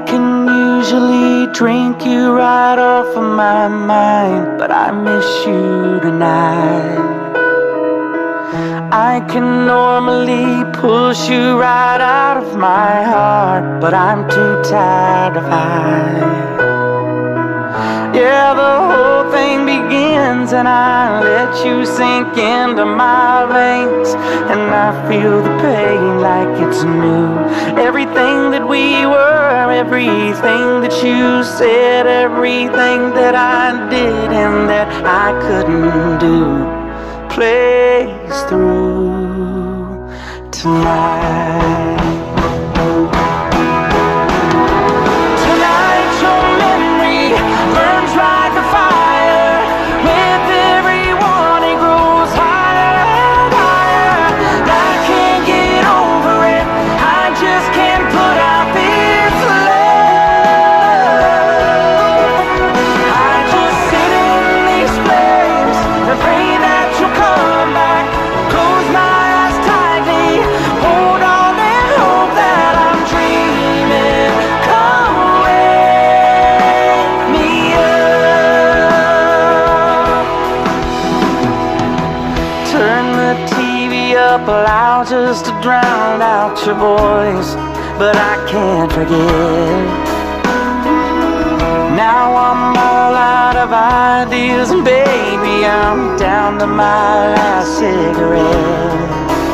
can usually drink you right off of my mind, but I miss you tonight. I can normally push you right out of my heart, but I'm too tired to fight. Yeah, the whole thing begins and I let you sink into my veins, and I feel the pain like it's new. Everything that we were, everything that you said, everything that I did and that I couldn't do plays through tonight. Loud just to drown out your voice, but I can't forget. Now I'm all out of ideas, and baby, I'm down to my last cigarette.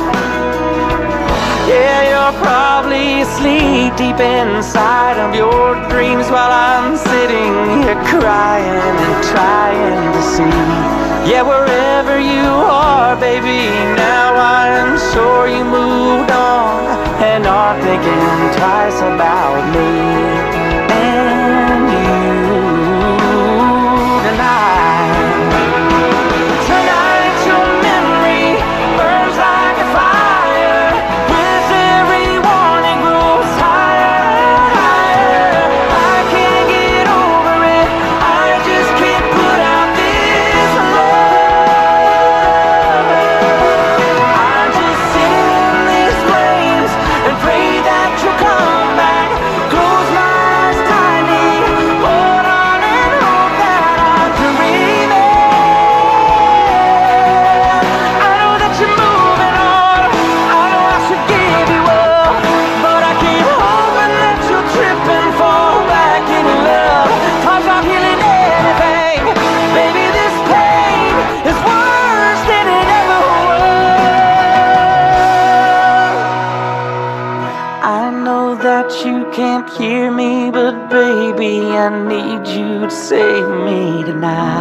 Yeah, you're probably asleep deep inside of your dreams while I'm sitting here crying and trying to see. Yeah, wherever you are, baby, now I am sure you moved on and are thinking twice about me and you tonight. Tonight your memory burns like a fire, with every warning grows higher and higher. I can't get over it, I just can't put out this love. I just sit in these flames and pray that you'll come back. Close my eyes tightly, hold on and hope that I'm dreaming. I know that you're moving on, I know I should give you up, but I keep hoping that you'll trip and fall back in love. 'Cause I'm healing anything, baby, this pain is worse than it ever was. I know that you can't hear me, but baby, I need you to save me tonight.